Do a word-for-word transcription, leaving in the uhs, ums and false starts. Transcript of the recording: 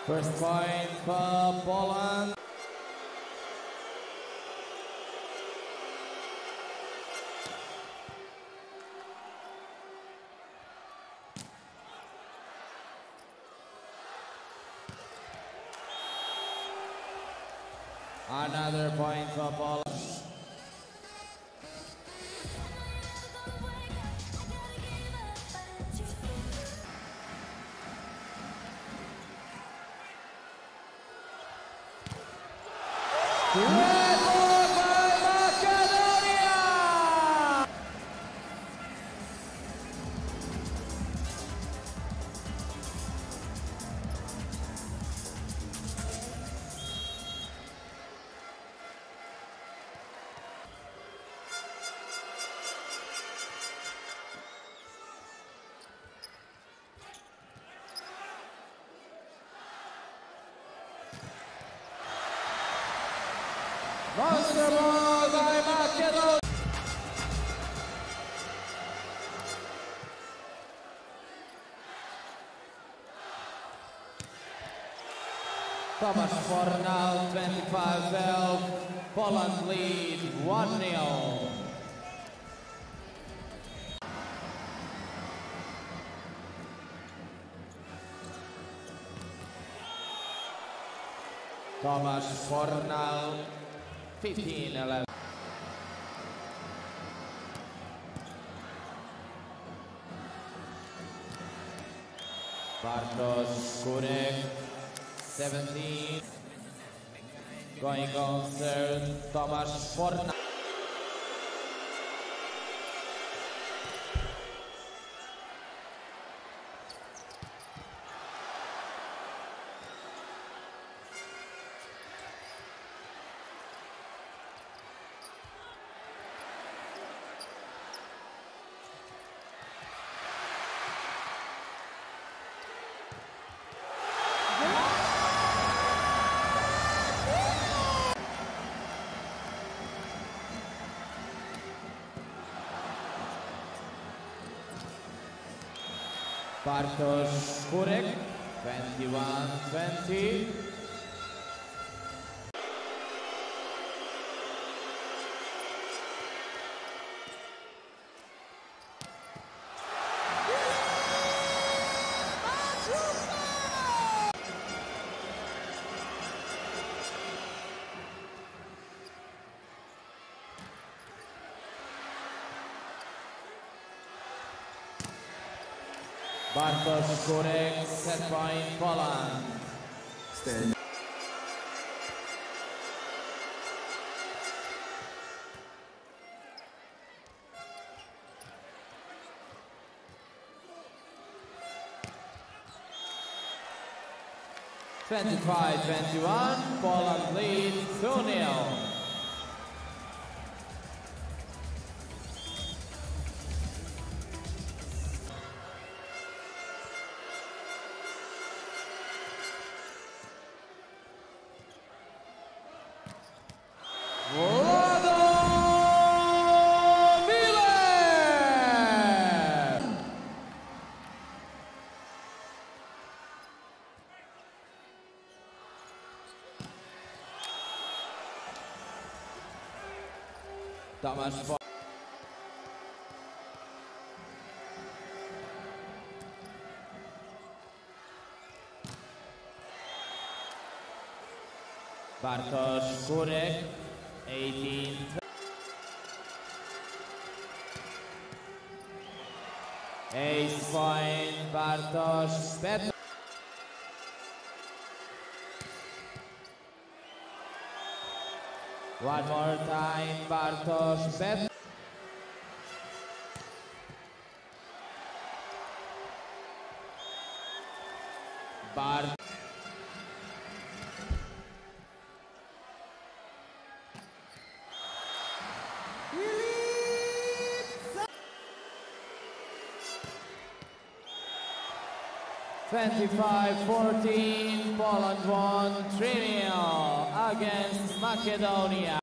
First point for Poland. Another point for Poland. Red ball by Macedonia! Monster ball by Macedonia! Tomasz Fornal, twenty-five twelve, Poland lead one nil. Tomasz Fornal, fifteen eleven. Bartosz Kurek, seventeen. Going on third, Tomasz Fornal. Bartosz Kurek, twenty-one twenty. Bartosz Kurek, set point Poland. Stand. twenty-five twenty-one, Poland lead two nil. Tomasz Fornal. Bartosz Kurek, eighteen. Ace point, Bartosz Petr. One more time, Bartosz Petr. Bart. twenty-five fourteen, Poland won three nil against Macedonia.